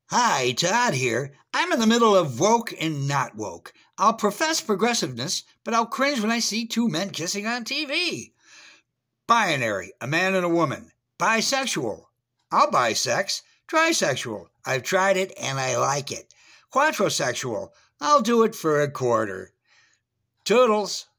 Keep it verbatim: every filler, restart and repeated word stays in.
Hi, Todd here. I'm in the middle of woke and not woke. I'll profess progressiveness, but I'll cringe when I see two men kissing on T V. Binary, a man and a woman. Bisexual. I'll buy sex. Trisexual. I've tried it and I like it. Quattrosexual. I'll do it for a quarter. Toodles.